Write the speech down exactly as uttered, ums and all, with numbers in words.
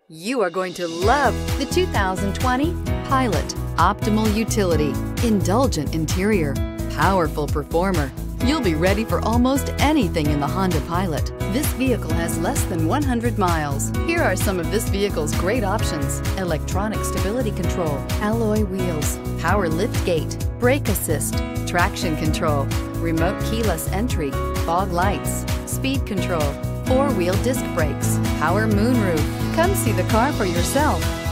You are going to love the two thousand twenty Pilot. Optimal utility, indulgent interior, powerful performer. You'll be ready for almost anything in the Honda Pilot. This vehicle has less than one hundred miles. Here are some of this vehicle's great options: electronic stability control, alloy wheels, power lift gate, brake assist, traction control, remote keyless entry, fog lights, speed control, four-wheel disc brakes, power moonroof. Come see the car for yourself.